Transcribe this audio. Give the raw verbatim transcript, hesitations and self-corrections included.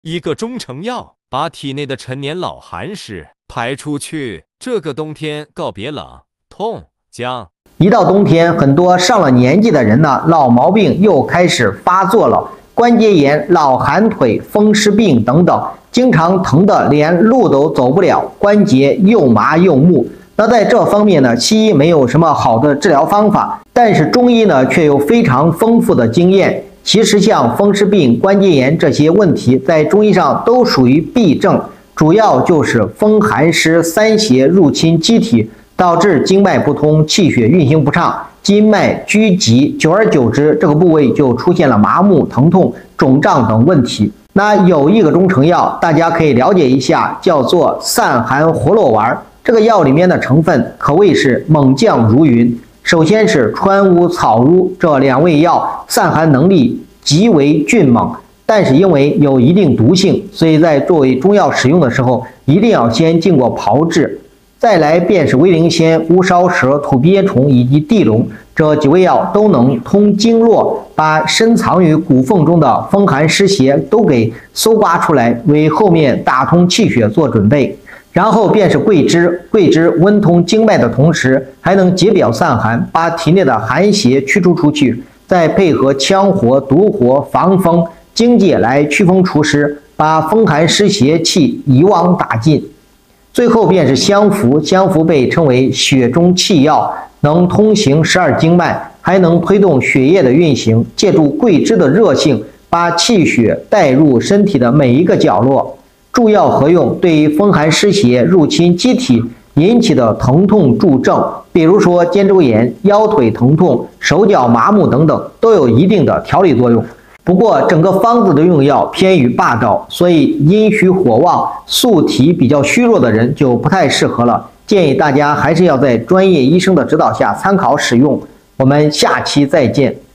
一个中成药把体内的陈年老寒湿排出去，这个冬天告别冷、痛、僵。 一到冬天，很多上了年纪的人呢，老毛病又开始发作了，关节炎、老寒腿、风湿病等等，经常疼得连路都走不了，关节又麻又木。那在这方面呢，西医没有什么好的治疗方法，但是中医呢却有非常丰富的经验。其实像风湿病、关节炎这些问题，在中医上都属于痹症，主要就是风寒湿三邪入侵机体，导致经脉不通，气血运行不畅，筋脉拘急，久而久之，这个部位就出现了麻木、疼痛、肿胀等问题。那有一个中成药，大家可以了解一下，叫做散寒活络丸。这个药里面的成分可谓是猛将如云。首先是川乌、草乌这两味药，散寒能力极为迅猛，但是因为有一定毒性，所以在作为中药使用的时候，一定要先经过炮制。再来便是威灵仙、乌梢蛇、土鳖虫以及地龙，这几味药都能通经络，把深藏于骨缝中的风寒湿邪都给搜刮出来，为后面打通气血做准备。然后便是桂枝，桂枝温通经脉的同时，还能解表散寒，把体内的寒邪驱除出去，再配合羌活、独活、防风、荆芥来驱风除湿，把风寒湿邪气一网打尽。最后便是香附，香附被称为血中气药，能通行十二经脉，还能推动血液的运行，借助桂枝的热性，把气血带入身体的每一个角落。助药合用，对于风寒湿邪入侵机体引起的疼痛助症，比如说肩周炎、腰腿疼痛、手脚麻木等等，都有一定的调理作用。不过整个方子的用药偏于霸道，所以阴虚火旺、素体比较虚弱的人就不太适合了。建议大家还是要在专业医生的指导下参考使用。我们下期再见。